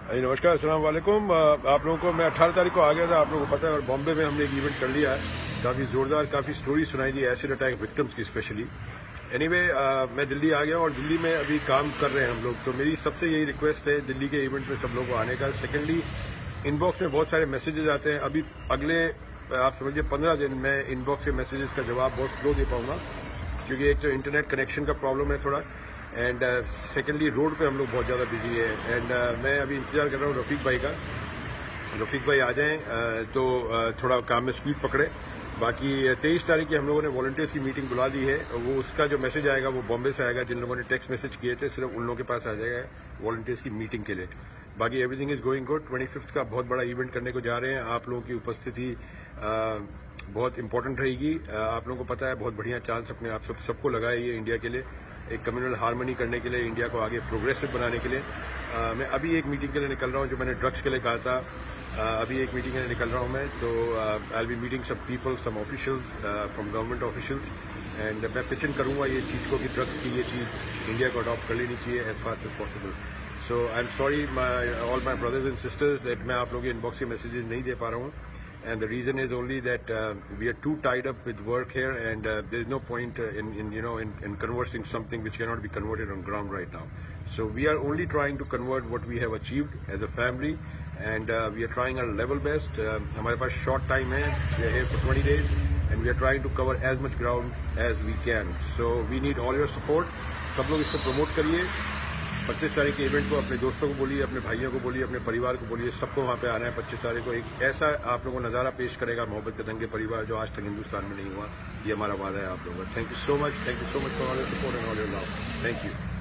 नमस्कार, अस्सलाम वालेकुम। आप लोगों को मैं 18 तारीख को आ गया था, आप लोगों को पता है, और बॉम्बे में हमने एक इवेंट कर लिया है। काफ़ी ज़ोरदार, काफ़ी स्टोरी सुनाई दी एसिड अटैक विक्टिम्स की स्पेशली। एनीवे, मैं दिल्ली आ गया और दिल्ली में अभी काम कर रहे हैं हम लोग। तो मेरी सबसे यही रिक्वेस्ट है दिल्ली के इवेंट में सब लोगों को आने का। सेकेंडली, इनबॉक्स में बहुत सारे मैसेजेस आते हैं। अभी अगले आप समझिए 15 दिन में इनबॉक्स के मैसेजेस का जवाब बहुत स्लो दे पाऊँगा, क्योंकि एक तो इंटरनेट कनेक्शन का प्रॉब्लम है थोड़ा, एंड सेकेंडली रोड पे हम लोग बहुत ज़्यादा बिजी है। एंड मैं अभी इंतज़ार कर रहा हूँ रफ़ीक भाई का। रफ़ीक भाई आ जाएं तो थोड़ा काम में स्पीड पकड़े। बाकी 23 तारीख की हम लोगों ने वॉलंटियर्स की मीटिंग बुला दी है। वो उसका जो मैसेज आएगा वो बॉम्बे से आएगा। जिन लोगों ने टेक्स्ट मैसेज किए थे सिर्फ उन लोगों के पास आ जाएगा वॉलंटियर्स की मीटिंग के लिए। बाकी एवरीथिंग इज़ गोइंग गुड। 25 का बहुत बड़ा इवेंट करने को जा रहे हैं। आप लोगों की उपस्थिति बहुत इंपॉर्टेंट रहेगी। आप लोगों को पता है बहुत बढ़िया चांस अपने आप सबको लगा है ये इंडिया के लिए, एक कम्युनल हार्मनी करने के लिए, इंडिया को आगे प्रोग्रेसिव बनाने के लिए। मैं अभी एक मीटिंग के लिए निकल रहा हूँ, जो मैंने ड्रग्स के लिए कहा था। अभी एक मीटिंग के लिए निकल रहा हूँ मैं। तो I will be meeting some people, some officials from government officials, and मैं पिचिंग करूँगा ये चीज़ को कि ड्रग्स की ये चीज़ इंडिया को अडॉप्ट कर लेनी चाहिए as fast as possible. So I am sorry all my brothers and sisters that मैं आप लोगों के इनबॉक्स के मैसेजेस नहीं दे पा रहा हूँ। And the reason is only that we are too tied up with work here, and there is no point in conversing something which cannot be converted on ground right now. So we are only trying to convert what we have achieved as a family, and we are trying our level best. हमारे पास short time है, we are here for 20 days, and we are trying to cover as much ground as we can. So we need all your support. सब लोग इसको promote करिए। 25 तारीख के event को अपने दोस्तों को बोलिए, अपने भाइयों को बोलिए, अपने परिवार को बोलिए, सबको वहाँ पे आना है। 25 तारीख को एक ऐसा आप लोगों को नज़ारा पेश करेगा मोहब्बत के दंगे परिवार, जो आज तक हिंदुस्तान में नहीं हुआ। ये हमारा वादा है आप लोगों का। Thank you so much, thank you so much for all your support and all your love. Thank you.